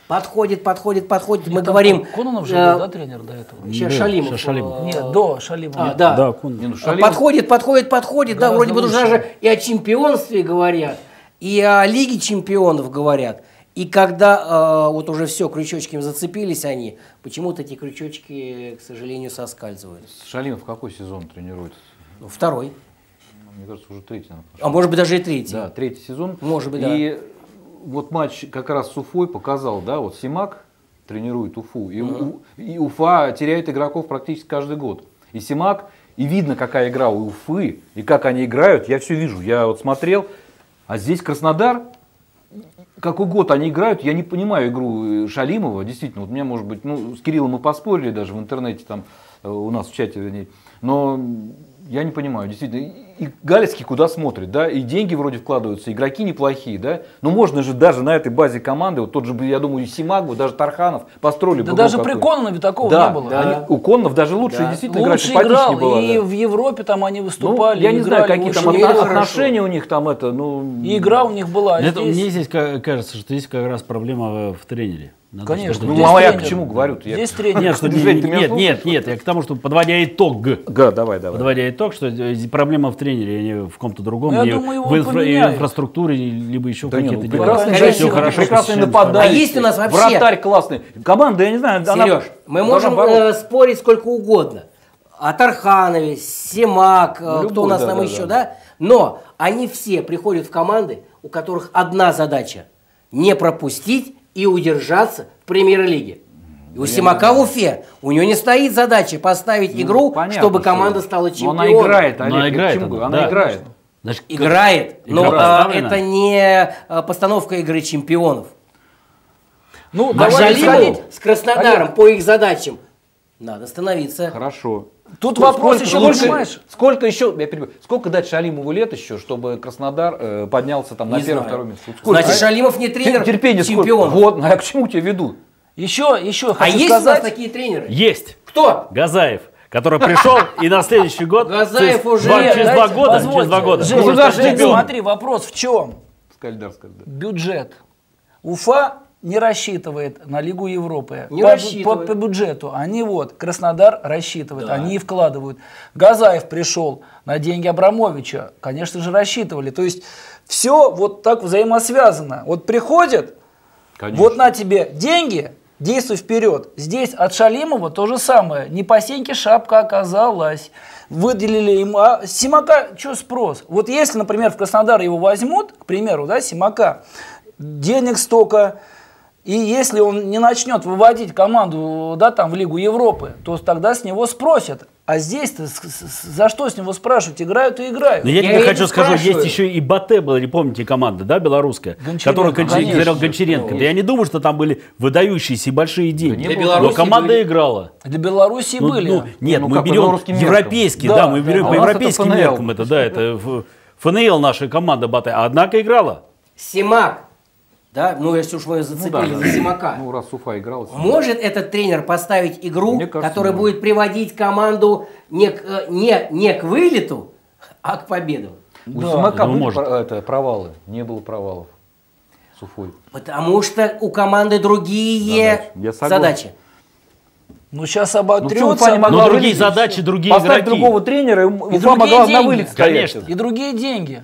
подходит. Мы говорим... Кононов же был, да, тренер до этого? Сейчас Да, Шалимов. сейчас Шалимов. Нет, до Шалимова. Да. Да, Кононов. Не, ну, Шалимов- Подходит, да, вроде бы даже и о чемпионстве говорят, и о Лиге чемпионов говорят. И когда вот уже все, крючочки им зацепились они, почему-то эти крючочки, к сожалению, соскальзывают. Шалимов какой сезон тренирует? Ну, второй, Мне кажется, уже третий. наверное, а может быть даже и третий. Да, третий сезон. Может быть, И вот матч как раз с Уфой показал, да, вот Симак тренирует Уфу, и Уфа теряет игроков практически каждый год. И Симак, и видно, какая игра у Уфы, и как они играют, я все вижу. Я вот смотрел, а здесь Краснодар, какой год они играют, я не понимаю игру Шалимова, действительно, вот у меня, может быть, ну, с Кириллом мы поспорили даже в интернете, там, у нас в чате, вернее, но я не понимаю, действительно, и Галицкий куда смотрит, да, и деньги вроде вкладываются, игроки неплохие, да, но можно же даже на этой базе команды, вот тот же, я думаю, Симагу, даже Тарханов построили. Да даже при Кононове такого да, не было. Да. У Кононов даже лучше, действительно, игра Лучше симпатичнее играл, была. и Да. в Европе там они Ну, выступали. я не знаю, играли какие там лучше. отношения у них там это, ну... И игра у них была. а Мне здесь кажется, что здесь как раз проблема в тренере. Надо Конечно. что-то Ну, Здесь делать. а я тренер. к чему говорю-то? Я- Здесь тренер. Нет, что, Жень, ты меня нет, я к тому, что подводя итог, Давай. подводя итог, что проблема в тренере, а не в ком-то другом, Ну, я не думаю, его в поменяют. инфраструктуре, либо еще Да не, какие-то ну, дела. прекрасный Конечно, защитник, хорошо, прекрасный совершенно нападающий. А есть у нас вообще- Вратарь классный. Команда, я не знаю, она... Сереж, мы должна можем бороться. спорить сколько угодно. О Тарханове, Симак, кто любой, у нас да, там да, еще, да. да? Но они все приходят в команды, у которых одна задача – не пропустить и удержаться в премьер-лиге. И у Симака в Уфе, у него не стоит задача поставить игру, понятно, чтобы что- команда стала Но чемпионом. она играет, Олег, Она я играет, к чему она, говорю? Она да. играет. Значит, Играет, но Игра поставлена. это не постановка игры чемпионов. Ну, А давай Шалимову исходить. с Краснодаром по их задачам надо становиться. Хорошо. Тут вопрос еще, понимаешь? Сколько еще, я перебью, сколько дать Шалимову лет еще, чтобы Краснодар поднялся там на Не знаю. первое-второе место? Вот сколько? Значит, Шалимов не тренер Терпение сколько? чемпионов. Вот, а я к чему тебя веду? Еще А хочу есть у нас сказать. такие тренеры? есть Кто? Газаев, который пришел и на следующий год, Газаев то есть уже- через Дайте, 2 года, позвольте. через 2 года. Жень, Государственный Жень, чемпион. смотри, вопрос в чем? Скальдар сказал. Бюджет. Уфа не рассчитывает на Лигу Европы. Не по, рассчитывает. по бюджету. Они вот, Краснодар рассчитывает, они и вкладывают. Газаев пришел на деньги Абрамовича. Конечно же, рассчитывали. То есть все вот так взаимосвязано. Вот приходят, Конечно. вот на тебе деньги, действуй вперед. Здесь от Шалимова то же самое. Не по сеньке шапка оказалась. Выделили ему. А Симака, что спрос? Вот если, например, в Краснодар его возьмут, к примеру, да, Симака, денег столько, и если он не начнет выводить команду, да, там, в Лигу Европы, то тогда с него спросят. А здесь-то за что с него спрашивать? Играют и играют. Но я Я тебе и хочу не сказать, спрашиваю. есть еще и Батэ была, не помните, команда, да, белорусская, Гончаренко, которую конечно. говорил Гончаренко. Да я не думаю, что там были выдающиеся и большие деньги. Для Но Беларуси команда были. играла. Для Беларуси Ну, были. нет, Ну, мы как по берем белорусским меркам. европейский, Да, да, мы берем да. по А у нас это европейским ФНЛ. меркам это, да, это ФНЛ наша команда Батэ, однако играла. Симак, да, ну если уж мы зацепили за Симака. Ну, раз Уфа играл. Может этот тренер поставить игру, Мне кажется, которая да. будет приводить команду не к вылету, а к победам? У Симака думаю, были может. провалы? Не было провалов с Уфой. Потому что у команды другие Задачи. Я согласен. задачи. Ну, сейчас Ну, оботрется. почему Уфа не могла Но другие вылететь? задачи, другие Поставь игроки. другого тренера, и Уфа другие могла на деньги. вылет стоять. Конечно. И другие деньги.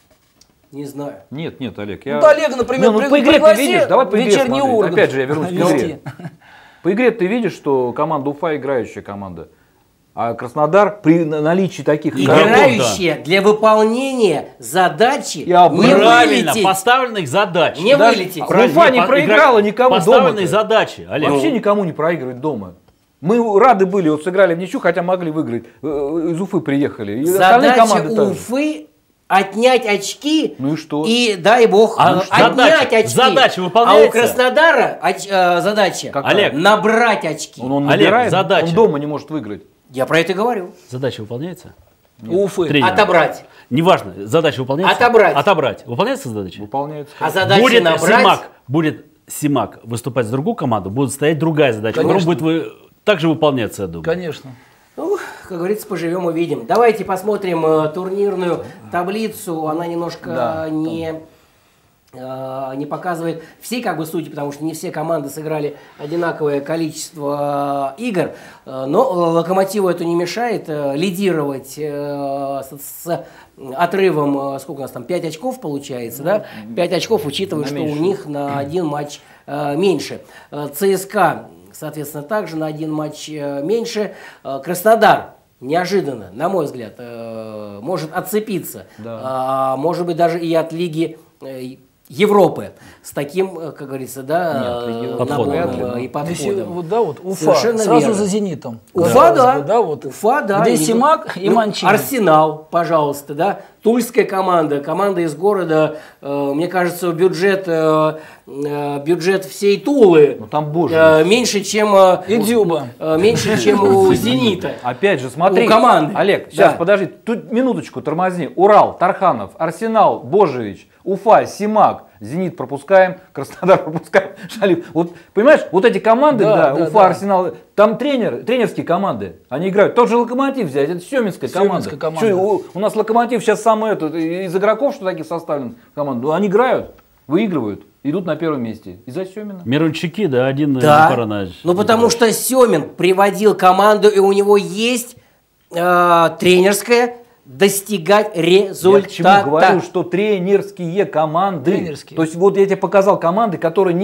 Не знаю. Нет, Олег, Ну, Олега, например, Не, ну, по игре ты пригласи видишь, давай по игре вечерний смотреть. Ургант Опять же, я вернусь к вести. игре. По игре ты видишь, что команда Уфа играющая команда. А Краснодар при наличии таких игроков, Играющие для выполнения задачи Я не Правильно, вылететь. поставленных задач. Не да, вылететь. Правильно, Уфа не проиграла никому Поставленные дома-то. задачи, Олег. Вообще никому не проигрывать дома. Мы рады были, вот сыграли в ничью, хотя могли выиграть. Из Уфы приехали. И остальные Задача команды так же. Уфы отнять очки. Ну и что? И дай бог А отнять задача- очки. задача А выполняется? у Краснодара задача Какая? Олег. набрать очки. Он Олег, набирает, задача. он дома не может выиграть. Я про это и говорю. Задача выполняется? У Уфы. Тренер. Отобрать. Неважно, задача выполняется? Отобрать. Отобрать. Выполняется задача? Выполняется. А задача набрать. Будет Симак выступать за другую команду, будет стоять другая задача. Которая Конечно. будет также выполняться, я думаю. Конечно. Ну, как говорится, поживем увидим. Давайте посмотрим турнирную таблицу. Она немножко не показывает всей как бы сути, потому что не все команды сыграли одинаковое количество игр, но Локомотиву это не мешает лидировать с отрывом, сколько у нас там, 5 очков получается, да? 5 очков, учитывая, что у них на один матч меньше. ЦСКА, соответственно, также на один матч меньше. Краснодар неожиданно, на мой взгляд, может отцепиться, может быть, даже и от Лиги Европы с таким, как говорится, да, набором и подходом. Вот, да, вот Уфа, Совершенно сразу верно. за «Зенитом». Уфа, да. Да, вот. Уфа, да. Где Симак и Манчини. Арсенал, пожалуйста, да. Тульская команда из города, мне кажется, бюджет всей Тулы там, боже, меньше, чем И Дзюба. меньше, чем у «Зенита». Опять же, смотри, У команды. Олег, сейчас, Да. подожди, тут минуточку, тормозни. Урал, Тарханов, Арсенал, Божевич, Уфа, Симак, Зенит пропускаем, Краснодар пропускаем, Шалим. Вот, понимаешь, вот эти команды, Уфа, Арсенал, там тренерские команды, они играют. Тот же Локомотив взять, это Семинская команда. Что, у нас Локомотив сейчас самый из игроков, что таких составлен команду, они играют, выигрывают. Идут на первом месте. Из-за Семина. Мирончуки, да, один Да, Паранач. ну потому что Семин приводил команду, и у него есть тренерская достигать результата. Я к чему говорю, что тренерские команды. Тренерские. То есть вот я тебе показал команды, которые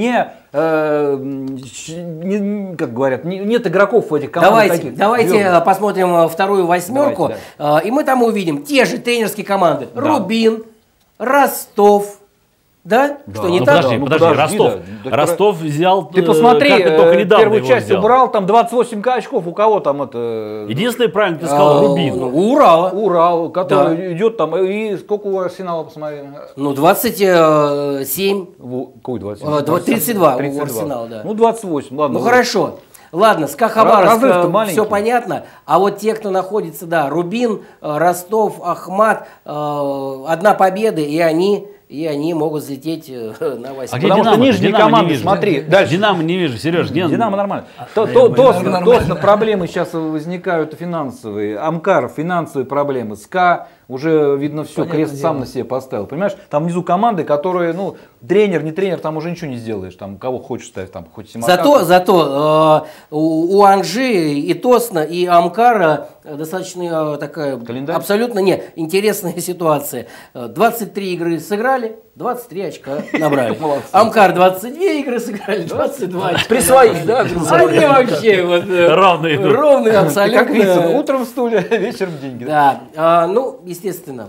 как говорят, нет игроков в этих командах. Давайте посмотрим вторую восьмерку, и мы там увидим те же тренерские команды. Да. Рубин, Ростов. Да? Что, не Ну, так? подожди, Ростов. Да. Ростов взял, Ты посмотри, только недавно первую его часть взял. убрал, там 28 очков, у кого там это... Единственное, правильно ты сказал, Рубин. У Урала. Урал, который идет там, и сколько у Арсенала, посмотри? Ну, 27. Какой 27? 32 у Арсенала, да. Ну, 28, ладно. Ну, хорошо. Ладно, СКА Хабаровск, Разрыв-то маленький. все понятно. А вот те, кто находится, да, Рубин, Ростов, Ахмат, одна победа, и они могут взлететь на 8. А где Потому что Динамо? нижние Динамо команды, не вижу. смотри, дальше. Динамо не вижу, Сереж. Динамо нормально. нормально. Тосно проблемы сейчас возникают финансовые. Амкар, финансовые проблемы. СКА, уже видно все, Понятное крест дело. сам на себе поставил. Понимаешь, там внизу команды, которые, ну, тренер, не тренер, там уже ничего не сделаешь. Там кого хочешь ставить, там хоть Симака. Зато у Анжи и Тосна, и Амкара достаточно такая Календарь? абсолютно интересная ситуация. 23 игры сыграли, 23 очка набрали. Молодцы. Амкар 22 игры сыграли, 22 очка. При своих, да? Они вообще вот, Равные. ровные абсолютно. Как видится, утром стулья, вечером деньги. Да, ну, естественно,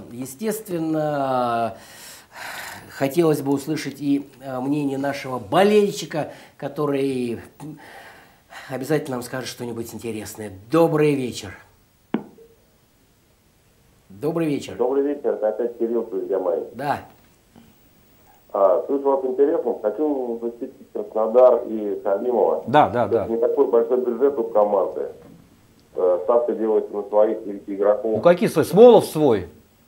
хотелось бы услышать и мнение нашего болельщика, который обязательно нам скажет что-нибудь интересное. Добрый вечер. Добрый вечер. Добрый вечер, это опять Кирилл, друзья мои. Да. Слышу вас интересно, хочу защитить Краснодар и Халимова. Да. Это не такой большой бюджет у команды. Ставка делается на своих игроков. Ну какие свои? Смолов свой.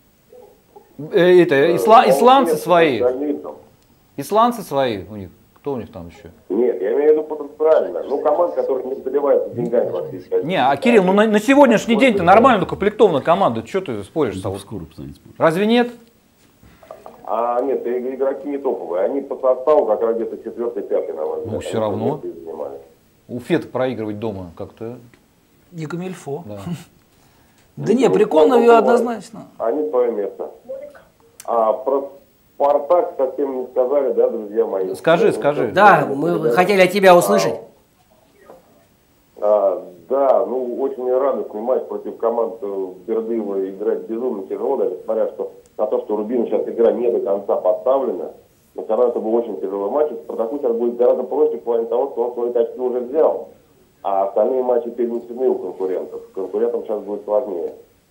Исландцы свои. Исландцы свои у них. Кто у них там еще? Нет, я имею в виду потенциально. Ну, команда, которая не заливается деньгами во всей части. Не, а Кирилл, ну на сегодняшний день-то нормально укомплектована команда. Что ты споришь? Разве нет? Нет, игроки не топовые. Они по составу как раз где-то 4-5, на мой взгляд. Ну, все равно. Уфе-то проигрывать дома как-то. Не камильфо. Да. Да не, прикольно однозначно. Они свое место. Про Спартак совсем не сказали, да, друзья мои? Скажи. Да, мы хотели от тебя услышать. Да, ну очень радостный матч против команд Бердыева играть безумно тяжело, даже несмотря на то, что Рубин сейчас игра не до конца поставлена. Но все равно это был очень тяжелый матч. Спартаку сейчас будет гораздо проще в плане того, что он свои очки уже взял. А остальные матчи перенесены у конкурентов. Конкурентам сейчас будет сложнее.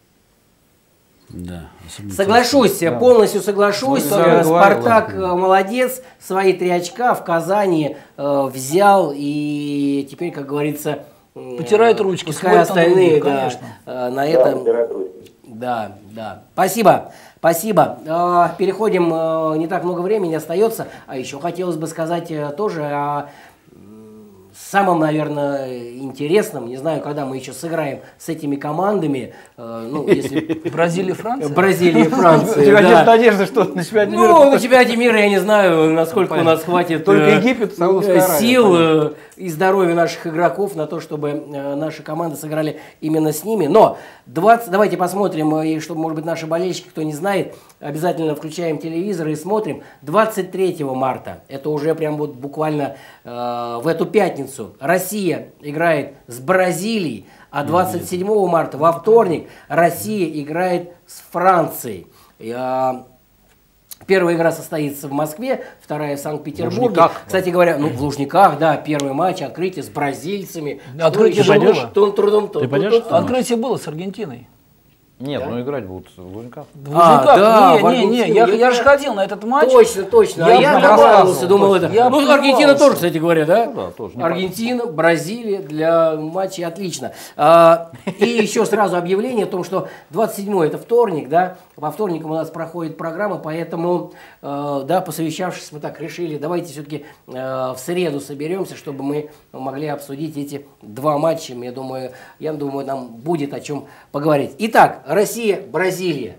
Да, Соглашусь, полностью соглашусь. Ну, я Спартак говорил, молодец, свои 3 очка в Казани взял, и теперь, как говорится, Потирает ручки, пускай смотрит на остальные других, конечно. на этом. Да. Спасибо. Переходим, не так много времени остается, а еще хотелось бы сказать тоже о самым, наверное, интересным, не знаю, когда мы еще сыграем с этими командами, ну, если... Бразилия, Франция? Бразилия, Франция, У тебя да. нет надежды, что на чемпионате мира... Ну, на чемпионате мира я не знаю, насколько у нас хватит Только Египет, Саудовская Аравия, сил и здоровья наших игроков на то, чтобы наши команды сыграли именно с ними. Но давайте посмотрим, и чтобы, может быть, наши болельщики, кто не знает, обязательно включаем телевизор и смотрим. 23 марта, это уже прям вот буквально в эту пятницу, Россия играет с Бразилией, а 27 марта, во вторник, Россия играет с Францией. Первая игра состоится в Москве, вторая в Санкт-Петербурге. Лужниках. Кстати говоря, ну, в Лужниках, да, первый матч, открытие с бразильцами. Открытие Что еще? было. Ты пойдешь? Открытие было с Аргентиной. Нет, Да? ну играть будут в Лужниках. В Лужниках? да, в не, Аргентине. я же ходил на этот матч. Точно. Я А я понимал, добавился, думал, это. я Ну, понимал, Аргентина что- тоже, кстати говоря, да? Ну да, тоже. Аргентина, Бразилия для матчей отлично. И еще сразу объявление о том, что 27-й это вторник, да, по вторникам у нас проходит программа, поэтому, да, посовещавшись, мы так решили, давайте все-таки в среду соберемся, чтобы мы могли обсудить эти два матча. Я думаю, нам будет о чем поговорить. Итак, Россия, Бразилия.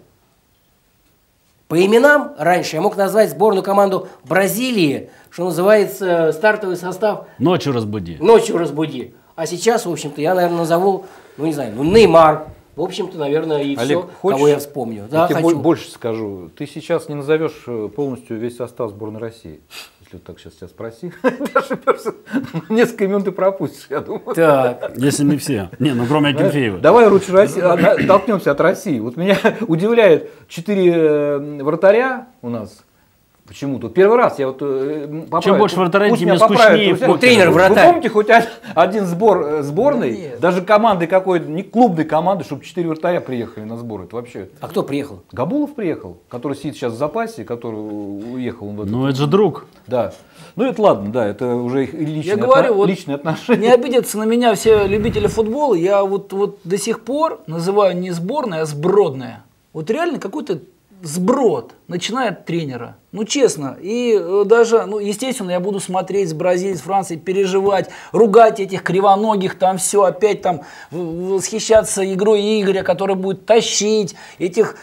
По именам раньше я мог назвать сборную команду Бразилии, что называется, стартовый состав Ночью разбуди. ночью разбуди. А сейчас, в общем-то, я, наверное, назову, ну не знаю, Неймар. В общем-то, наверное, и Олег, все, хочешь, кого я вспомню. Да, я тебе хочу. больше скажу. Ты сейчас не назовешь полностью весь состав сборной России. Если вот так сейчас тебя спроси, ты ошибешься. Несколько имен ты пропустишь, я думаю. Так, Если не все. Не, ну кроме Акинфеева. Давай лучше толкнемся от России. Вот меня удивляет 4 вратаря у нас. Почему-то. Первый раз я вот поправил. Чем больше вратарей, Пусть тем меня скучнее поправят, друзья. Ну, тренер Вы вратарь. помните хоть один сбор сборной, Нет. даже команды какой-то, не клубной команды, чтобы 4 вратаря приехали на сбор? Это вообще... а кто приехал? Габулов приехал, который сидит сейчас в запасе, который уехал. В этот... Ну это же друг. Да. Ну это ладно, да, это уже их личные, Я говорю, вот личные отношения. Не обидятся на меня все любители футбола, я вот до сих пор называю не сборная, а сбродная. Вот реально какой-то сброд, начиная от тренера. Ну, честно. И даже, ну, естественно, я буду смотреть с Бразилией, с Францией, переживать, ругать этих кривоногих, там все, опять там восхищаться игрой Игоря, который будет тащить этих...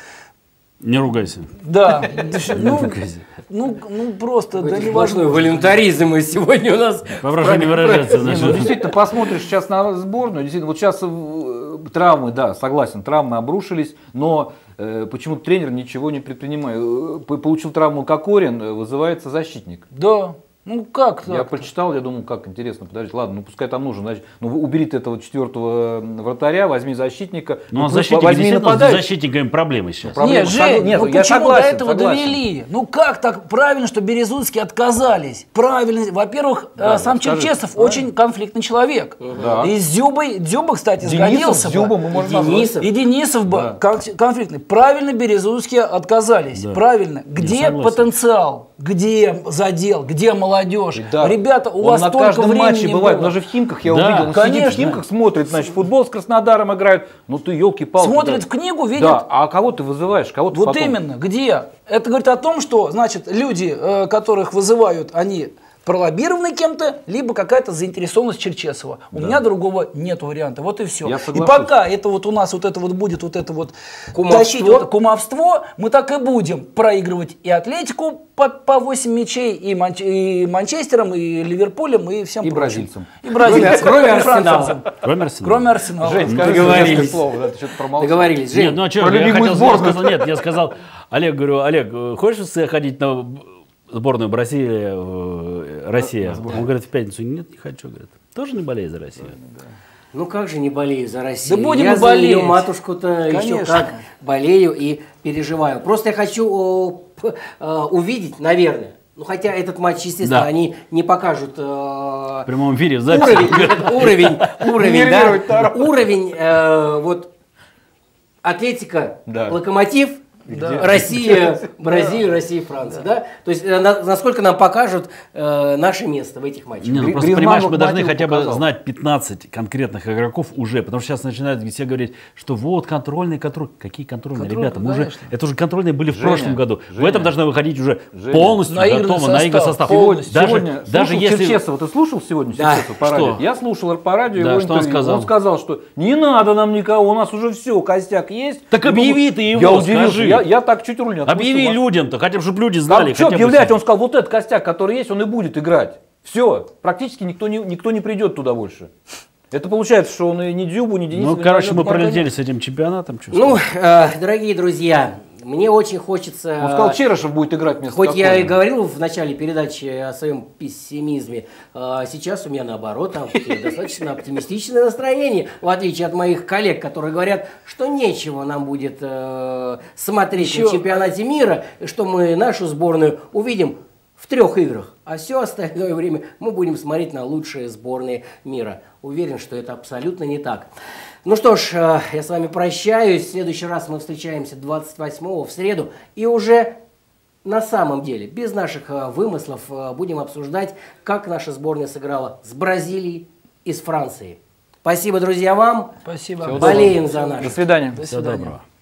Не ругайся. Да, ну, ругайся. ну просто, да Сплошной невозможно. волюнтаризм и сегодня у нас... Попрошу не выражаться. Не, ну, значит. действительно, посмотришь сейчас на сборную, действительно, вот сейчас травмы, да, согласен, травмы обрушились, но почему-то тренер ничего не предпринимает. Получил травму Кокорин, вызывается защитник. Да, ну как так? Я прочитал, я думал, как интересно, подождите, ладно, ну пускай там нужен, значит, ну уберите этого 4-го вратаря, возьми защитника, Ну, а плюс защитники возьми действительно с нападающего. защитниками проблемы сейчас. Проблема. Нет, Жень, Нет, ну я почему согласен, до этого согласен. довели? Ну как так правильно, что Березутские отказались? Правильно. Во-первых, Да, сам скажи, Черчесов правильно. очень конфликтный человек. Да. И с Дзюбой, Дзюба, кстати, Денисов, сгодился Дзюба, бы. мы можем Денисов. назвать. И Денисов бы Да. конфликтный. Правильно Березутские отказались. Да. Правильно. Где согласен. потенциал? Где задел? Где молодежь? Да. Ребята, у Он вас на столько каждом времени матче бывает, было. даже в Химках я Да, увидел, он конечно. сидит в Химках, смотрит, значит, футбол с Краснодаром играют, ну ты елки-палки. Смотрит да. в книгу, видит. Да, а кого ты вызываешь, кого ты Вот потом... именно, где? Это говорит о том, что, значит, люди, которых вызывают, они пролоббированы кем-то, либо какая-то заинтересованность Черчесова. У меня другого нет варианта. Вот и все. Я И соглашусь. пока это вот у нас вот это вот будет вот это вот Кумовство. тащить вот это кумовство, мы так и будем проигрывать и Атлетику по 8 мячей, и Манчестером, и Ливерпулем, и всем И прочим. бразильцам. И бразильцам. Кроме И Арсенала. французам. Кроме Арсенала. Кроме Арсенала. Жень, скажи Договорились. несколько слов, да, ты что-то промолчал. Договорились. Жень, Нет, ну а что, про я любимую хотел, сборную. нет, я сказал, Олег, говорю, Олег, хочешь ходить на сборную Бразилия, Россия? Он говорит, в пятницу, нет, не хочу, говорит. Тоже не болею за Россию? ну как же не болею за Россию? Да будем я и за ее болеть. матушку-то еще Конечно. как болею и переживаю. Просто я хочу увидеть, наверное, ну хотя этот матч, естественно, Да. они не покажут В прямом эфире, в записи. уровень, вот Атлетика, Да. Локомотив, Россия, Бразилия, Россия, Франция. Да? То есть насколько нам покажут наше место в этих матчах. Не, ну просто Гризманн понимаешь, мы должны Локомотиву хотя бы показал. знать 15 конкретных игроков уже, потому что сейчас начинают все говорить, что вот контрольные. Какие контрольные, ребята? Мы уже, это уже контрольные были в прошлом году. В этом должны выходить уже полностью готово на игры состав. Сегодня Даже если... Черчесова, ты слушал сегодня Черчесова по радио? Что? Я слушал по радио Да, его что он интервью. сказал? Он сказал, что не надо нам никого, у нас уже все, костяк есть. Так И объяви ты его, Я удивился, скажи. я так чуть руль не отпустил. Объяви людям-то, хотя бы, чтобы люди знали. Что хотя бы объявлять? все. Он сказал, вот этот костяк, который есть, он и будет играть. Все, практически никто не придет туда больше. Это получается, что он и ни Дзюбу, ни Денисова Ну, не короче, мы возьмет. пролетели с этим чемпионатом. чё Ну, сказать. дорогие друзья, мне очень хочется... Он сказал, Черышев будет играть вместо Хоть я и Кокорина. говорил в начале передачи о своем пессимизме, сейчас у меня наоборот достаточно оптимистичное настроение, в отличие от моих коллег, которые говорят, что нечего нам будет смотреть на чемпионате мира, что мы нашу сборную увидим в 3 играх, а все остальное время мы будем смотреть на лучшие сборные мира. Уверен, что это абсолютно не так. Ну что ж, я с вами прощаюсь. В следующий раз мы встречаемся 28-го в среду. И уже на самом деле, без наших вымыслов, будем обсуждать, как наша сборная сыграла с Бразилией и с Францией. Спасибо, друзья, вам. Спасибо. Всего Болеем за нас. До свидания. До Всего свидания. доброго.